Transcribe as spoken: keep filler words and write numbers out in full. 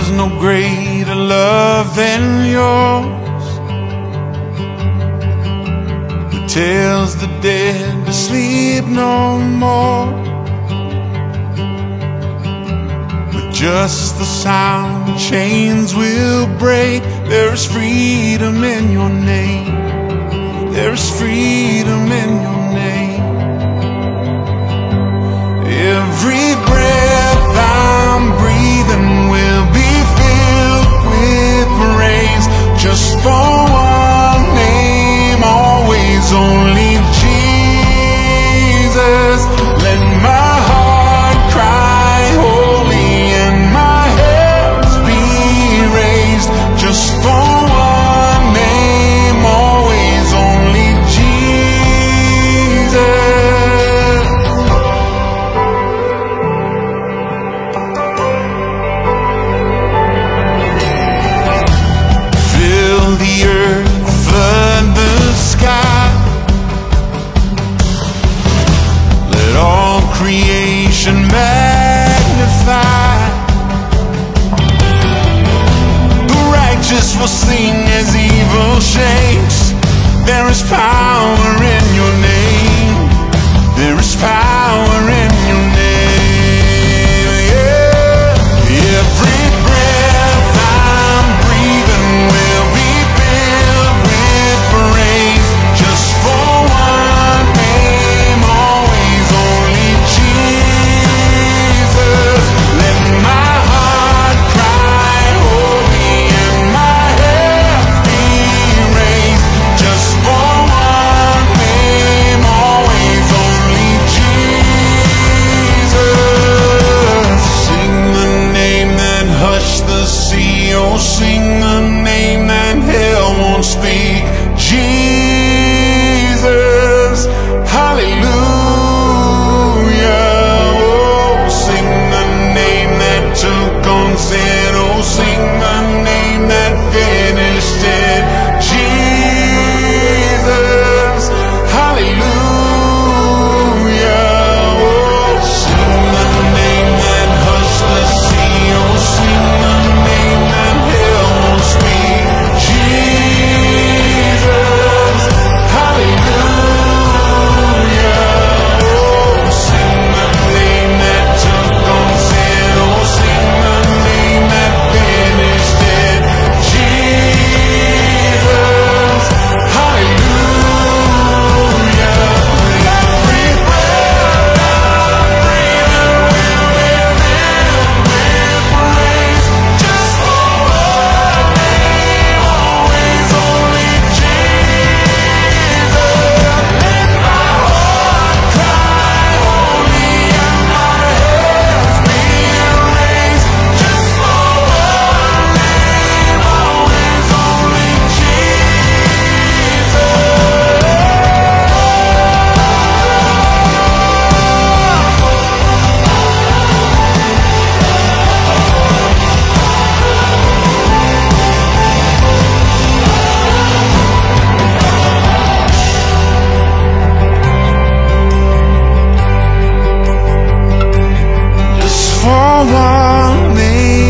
There's no greater love than yours, who tells the dead to sleep no more. With just the sound, chains will break. There is freedom in your name. There is freedom in your name. Every breath I'm breathing will be filled with praise, just for one name, always only Jesus. Let my heart cry holy and my hands be raised, just for one name, always only Jesus. Fill the earth, flood the sky, let all creation magnify. The righteous will sing as evil shakes. There is power in your name. There is power in your name. Yeah. Every breath I'm breathing will be filled with praise, just for one name, always only Jesus. Let my heart cry holy and my hands be raised, just for one name, always only Jesus. Sing the name that hushed the sea, oh sing the name that hell won't speak, Jesus. Hallelujah. Oh, sing the name that took on sin, oh sing the name that finished it, Jesus. Hallelujah. Oh, sing the name that hushed the sea, oh sing the name that hell won't speak, Jesus. Hallelujah. Oh, sing the name that took on sin, oh sing the name that finished it, Jesus. Hallelujah. Every breath I'm breathing will be filled with praise, just for one name, always only Jesus. Let my heart cry holy and my hands be raised, just for one name, always only Jesus. Just for one name.